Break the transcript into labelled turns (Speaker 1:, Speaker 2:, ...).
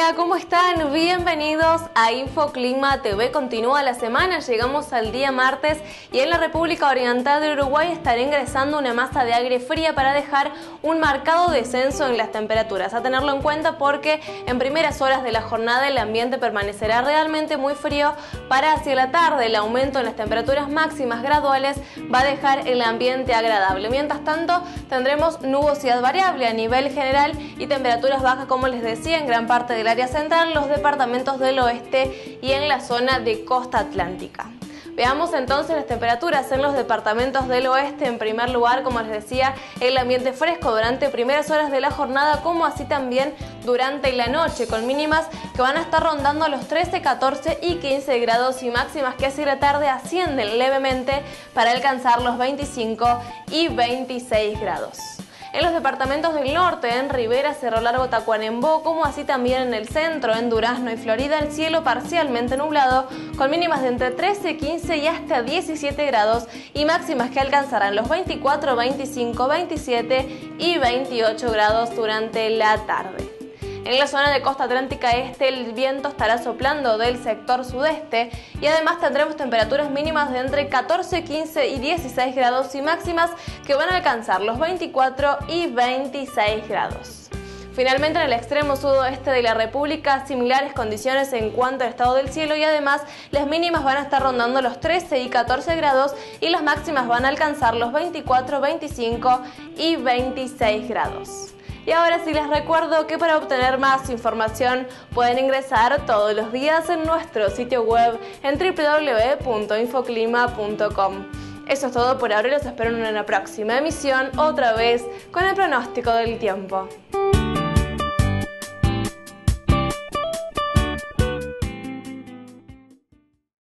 Speaker 1: Hola, ¿cómo están? Bienvenidos a Infoclima TV. Continúa la semana, llegamos al día martes y en la República Oriental del Uruguay estará ingresando una masa de aire fría para dejar un marcado descenso en las temperaturas. A tenerlo en cuenta porque en primeras horas de la jornada el ambiente permanecerá realmente muy frío para hacia la tarde. El aumento en las temperaturas máximas graduales va a dejar el ambiente agradable. Mientras tanto, tendremos nubosidad variable a nivel general y temperaturas bajas, como les decía, en gran parte del área central, los departamentos del oeste y en la zona de costa atlántica. Veamos entonces las temperaturas en los departamentos del oeste. En primer lugar, como les decía, el ambiente fresco durante primeras horas de la jornada, como así también durante la noche, con mínimas que van a estar rondando los 13, 14 y 15 grados y máximas que hacia la tarde ascienden levemente para alcanzar los 25 y 26 grados. En los departamentos del norte, en Rivera, Cerro Largo, Tacuarembó, como así también en el centro, en Durazno y Florida, el cielo parcialmente nublado, con mínimas de entre 13, 15 y hasta 17 grados y máximas que alcanzarán los 24, 25, 27 y 28 grados durante la tarde. En la zona de costa atlántica este, el viento estará soplando del sector sudeste y además tendremos temperaturas mínimas de entre 14, 15 y 16 grados y máximas que van a alcanzar los 24 y 26 grados. Finalmente, en el extremo sudoeste de la República, similares condiciones en cuanto al estado del cielo y además las mínimas van a estar rondando los 13 y 14 grados y las máximas van a alcanzar los 24, 25 y 26 grados. Y ahora sí les recuerdo que para obtener más información pueden ingresar todos los días en nuestro sitio web en www.infoclima.com. Eso es todo por ahora y los espero en una próxima emisión, otra vez con el pronóstico del tiempo.